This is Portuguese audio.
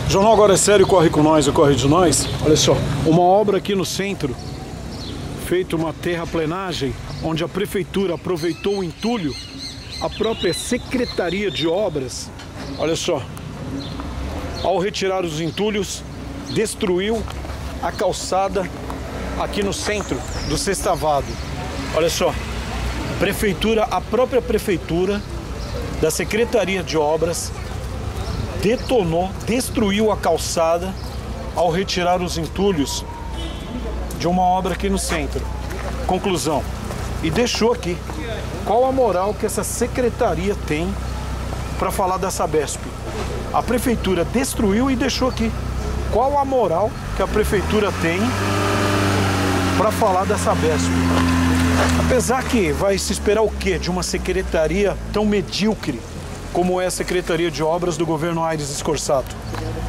O Jornal Agora é Sério, corre com nós e corre de nós. Olha só, uma obra aqui no centro, feita uma terraplenagem, onde a prefeitura aproveitou o entulho, a própria Secretaria de Obras, olha só, ao retirar os entulhos, destruiu a calçada aqui no centro do Sextavado. Olha só, a própria prefeitura da Secretaria de Obras detonou, destruiu a calçada ao retirar os entulhos de uma obra aqui no centro. Conclusão, e deixou aqui. Qual a moral que essa secretaria tem para falar da Sabesp? A prefeitura destruiu e deixou aqui. Qual a moral que a prefeitura tem para falar da Sabesp? Apesar que vai se esperar o quê de uma secretaria tão medíocre como é a Secretaria de Obras do governo Aires Escorsato?